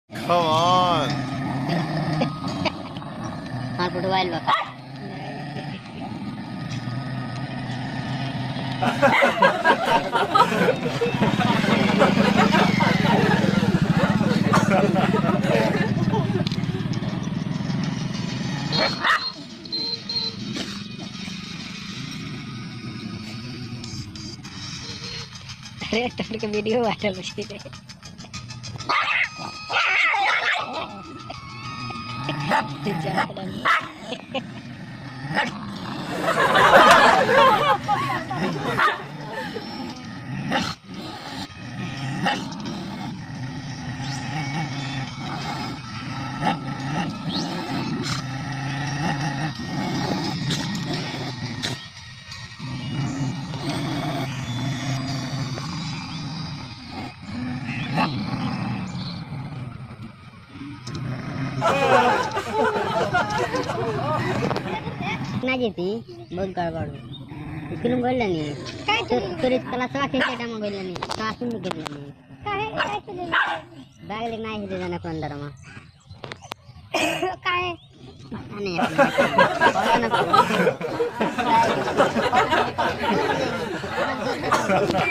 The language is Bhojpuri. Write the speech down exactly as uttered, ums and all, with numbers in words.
Come on. हाँ फुटबॉल बका अरे तोड़ के वीडियो वायरल हो गई ना जेती बहुत गड़बड़ फिल्म बोल लेनी काय तोरी क्लासवा के केटा में बोल लेनी काफी में गिर लेनी काहे काय चले बैग ले नाही दे जाना अंदर में काहे नहीं और ना